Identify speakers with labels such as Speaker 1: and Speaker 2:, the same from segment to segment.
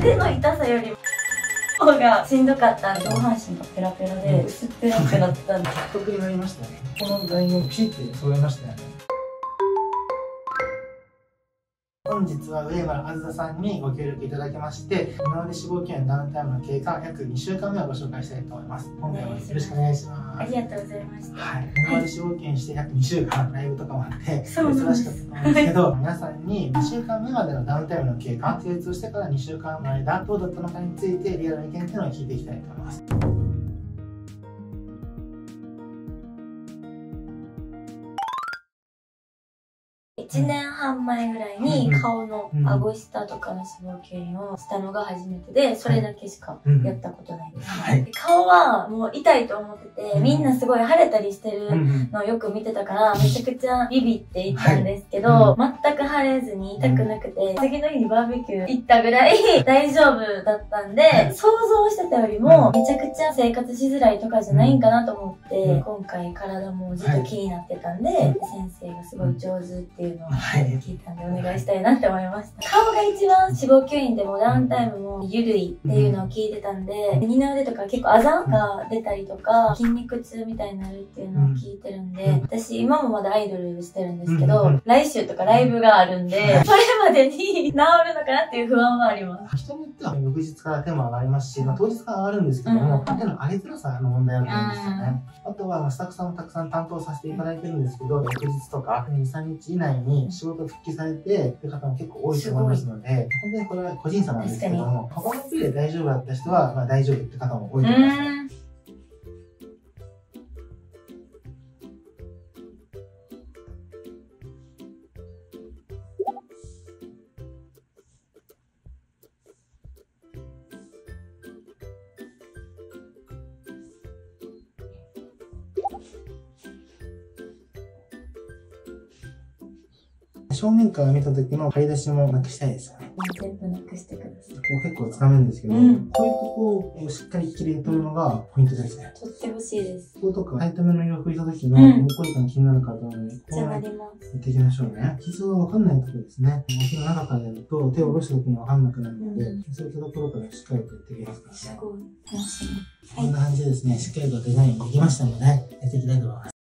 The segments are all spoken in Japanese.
Speaker 1: 腕の痛さよりも方がしんどかったんで、上半身がペラペラで薄っぺらくなったんで
Speaker 2: 得になりましたね。このラインをピシッて揃えましたよね。本日は上原あずささんにご協力いただきまして、二の腕脂肪筋のダウンタイムの経過約2週間目をご紹介したいと思います。今回もよろしくお願いします。
Speaker 1: ありがとうございました。
Speaker 2: はい。二の腕脂肪筋して約2週間、ライブとかもあって、
Speaker 1: そうなんです
Speaker 2: 忙しかったと思うんですけど、皆さんに2週間目までのダウンタイムの経過、成長してから2週間の間、どうだったのかについてリアルな意見っていうのを聞いていきたいと思います。
Speaker 1: 1年半前ぐらいに顔の顎下とかの脂肪筋をしたのが初めてで、それだけしかやったことないです。
Speaker 2: はい、
Speaker 1: 顔はもう痛いと思ってて、みんなすごい腫れたりしてるのをよく見てたから、めちゃくちゃビビって行ったんですけど、全く腫れずに痛くなくて、次の日にバーベキュー行ったぐらい大丈夫だったんで、想像してたよりもめちゃくちゃ生活しづらいとかじゃないんかなと思って、今回体もずっと気になってたんで、先生がすごい上手っていうのを聞いたんでお願いしたいなって思いました。顔が一番脂肪吸引でもダウンタイムも緩いっていうのを聞いてたんで、二の腕とか結構あざが出たりとか筋肉痛みたいになるっていうのを聞いてるんで、私今もまだアイドルしてるんですけど、来週とかライブがあるんで、それまでに治るのかなっていう不安はあります。
Speaker 2: 人によっては翌日から手も上がりますし、当日から上がるんですけども、手の上げづらさの問題あると思うんですよね。あとはスタッフさんもたくさん担当させていただいてるんですけど、翌日とか2、3日以内に仕事復帰されてっていう方も結構多いと思いますので、本当にこれは個人差なんですけども、他の部位で大丈夫だった人は、大丈夫って方も多いと思います。正面から見た時の張り出しもなくしたいですよね。
Speaker 1: 全部なくしてください。
Speaker 2: ここ結構掴めるんですけど、こういうとこをしっかり切り取るのがポイントですね。
Speaker 1: 取ってほしいです。
Speaker 2: こことか、タイトめの色を拭いた時の向こう感気になる方はね、
Speaker 1: じゃあなります。
Speaker 2: やっていきましょうね。傷がわかんないところですね。手の中からやると手を下ろした時にわかんなくなるので、そういったところからしっかりとやっていきますからね。
Speaker 1: すごい。楽しみ。
Speaker 2: こんな感じでですね、しっかりとデザインできましたので、やっていきたいと思います。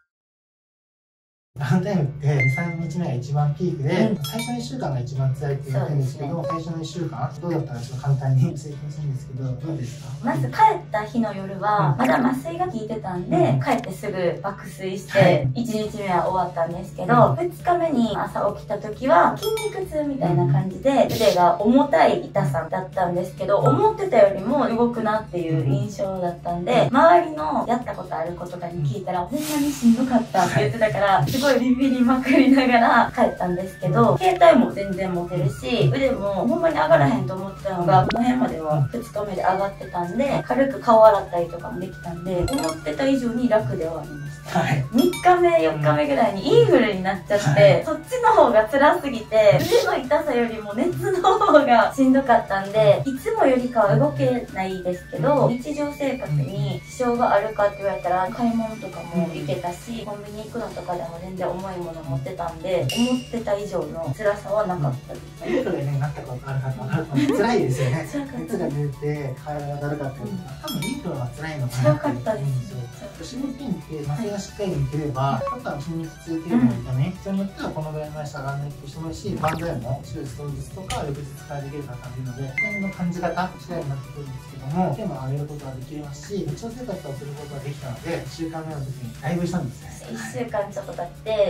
Speaker 2: ダウンタイムって2、3日目が一番ピークで、最初の1週間が一番辛いって言われてるんですけど、最初の1週間、どうだったかちょっと簡単に整理するんですけど、どうですか？
Speaker 1: まず帰った日の夜は、まだ麻酔が効いてたんで、帰ってすぐ爆睡して、1日目は終わったんですけど、2日目に朝起きた時は、筋肉痛みたいな感じで、腕が重たい痛さだったんですけど、思ってたよりも動くなっていう印象だったんで、周りのやったことある子とかに聞いたら、ほんまにしんどかったって言ってたから、すごいビビりまくりながら帰ったんですけど、携帯も全然持てるし、腕もほんまに上がらへんと思ってたのが、この辺までは2日目で上がってたんで、軽く顔洗ったりとかもできたんで、思ってた以上に楽ではありました。3日目、4日目ぐらいにインフルになっちゃって、そっちの方が辛すぎて、腕の痛さよりも熱の方がしんどかったんで、いつもよりかは動けないですけど、日常生活に支障があるかって言われたら、買い物とかも行けたし、コンビニ行くのとかでも全然重いもの持ってたんで、思ってた以上の辛さはなかったです。
Speaker 2: インフルになったことある方は辛いですよね。熱が出て体がだるかったりとか、多分インフルは辛いのかな。
Speaker 1: 辛かったです。
Speaker 2: 脂肪筋って麻酔がしっかり抜ければ、あとは筋肉痛程度の痛み、人によってはこのぐらいまで下がらないっていう人もいるし、バンドでも手術当日とか翌日からできる方もいるので、痛みの感じ方次第になってくるんですけども、手も上げることができますし、日常生活をすることができたので、1週間目の時にライブしたんですね。1週間ちょっと経って、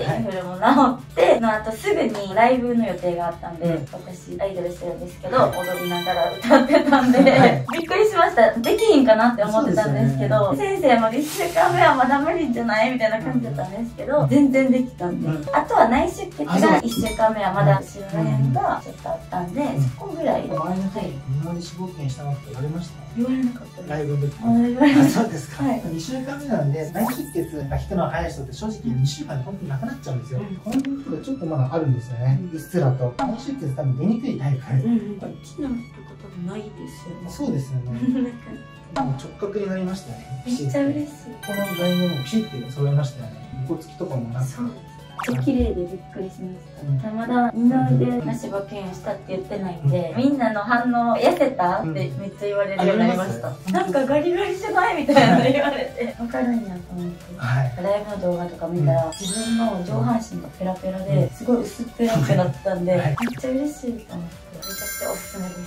Speaker 2: インフルも治って、その後すぐにライブの予定があったんで、私アイドルしてるんですけど、踊りながら歌ってたんで、びっくりしました。できひんかなって思ってたんですけど、先生も1週間目はまだ無理じゃないみたいな感じだったんですけど、全然できたんで、あとは内出血が1週間目はまだ後ろら辺がちょっとあったんで、そこぐらい。周りの人に二の腕脂肪筋したのって言われました？言われなかったです。ライブの時に。言われました。そうですか。2週間目なんで、内出血が引くのが早い人って正直2週間で本当になくなっちゃうんですよ。この人がちょっとまだあるんですよね。うっすらと。内出血多分出にくいタイプ。機能とか多分ないですよね。そうですよね。直角になりましたね。めっちゃ嬉しい。このラインをピシッて揃えましたよね。横付きとかもなく。
Speaker 1: ちゃ綺麗でびっくりしました。まだ二の腕なし馬券したって言ってないんで、みんなの反応痩せたってめっちゃ言われるようになりました。なんかガリガリじゃないみたいなの言われて、わかるんやと思って、ライブの動画とか見たら自分の上半身がペラペラですごい薄っぺらくなってたんで、めっちゃ嬉しいと思って。めちゃくちゃおすすめです。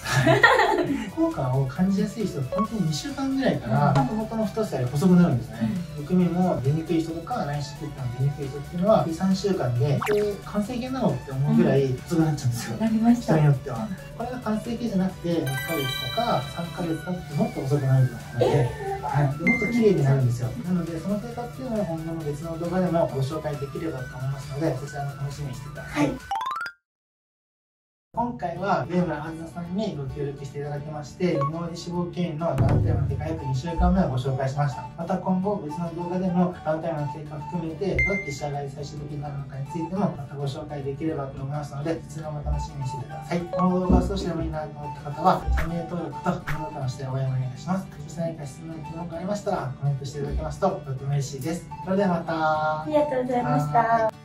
Speaker 2: 効果を感じやすい人は本当に2週間ぐらいからもともとの太さより細くなるんですね。むくみも出にくい人とか内視血管が出にくい人っていうのは 2、3週間で完成形なのって思うぐらい細くなっちゃうんですよ。
Speaker 1: なりました。
Speaker 2: 人によっては。これが完成形じゃなくて2ヶ月とか3ヶ月経ってもっと遅くなるので、もっと綺麗になるんですよ。なのでその経過っていうのは今後の別の動画でもご紹介できればと思いますので、そちらも楽しみにしてください。今回は上村あずささんにご協力していただきまして、二の腕脂肪吸引のダウンタイムの経過約2週間目をご紹介しました。また今後別の動画でもダウンタイムの経過を含めてどうやって仕上がり最終的になるのかについてもまたご紹介できればと思いますので、そちらも楽しみにしていてください。この動画が少しでもいいなと思った方はチャンネル登録とグッドボタンをして応援お願いします。そして何か質問や疑問がありましたらコメントしていただけますととても嬉しいです。それではまた。
Speaker 1: ありがとうございました。